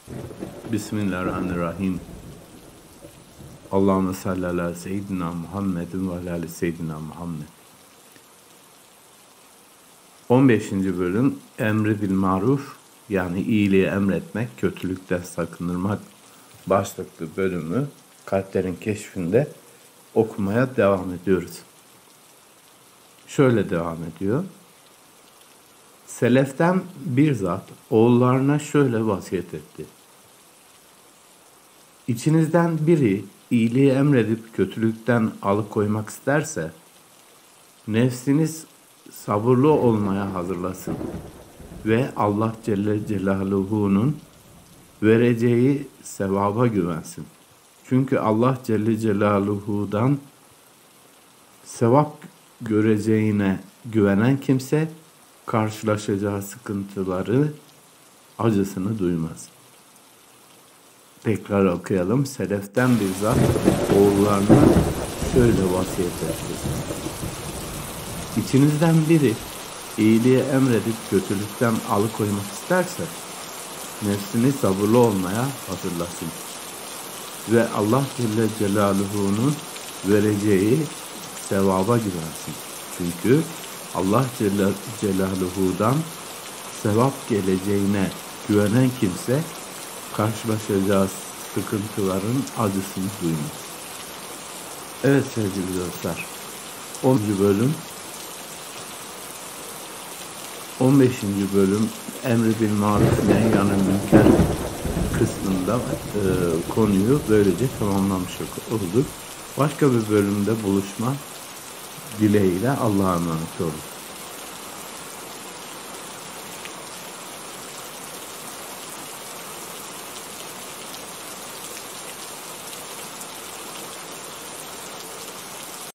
Bismillahirrahmanirrahim. Allahümme salli ala seyyidina Muhammedin ve ala seyyidina Muhammed. 15. bölüm Emri bil maruf, yani iyiliği emretmek, kötülükten sakındırmak başlıklı bölümü kalplerin keşfinde okumaya devam ediyoruz. Şöyle devam ediyor. Seleften bir zat oğullarına şöyle vasiyet etti. İçinizden biri iyiliği emredip kötülükten alıkoymak isterse, nefsiniz sabırlı olmaya hazırlasın ve Allah Celle Celaluhu'nun vereceği sevaba güvensin. Çünkü Allah Celle Celaluhu'dan sevap göreceğine güvenen kimse, karşılaşacağı sıkıntıları, acısını duymaz. Tekrar okuyalım. Seleften bir zat oğullarına şöyle vasiyet etti. İçinizden biri iyiliği emredip kötülükten alıkoymak isterse, nefsini sabırlı olmaya hazırlasın ve Allah Celle Celaluhu'nun vereceği sevaba güvensin. Çünkü Allah Celle Celaluhu'dan sevap geleceğine güvenen kimse, karşılaşacağı sıkıntıların acısını duymaz. Evet sevgili dostlar, 10. bölüm 15. bölüm Emri bil maruf nehyanil münker kısmında konuyu böylece tamamlamış olduk. Başka bir bölümde buluşma dileğiyle Allah'a emanet olun.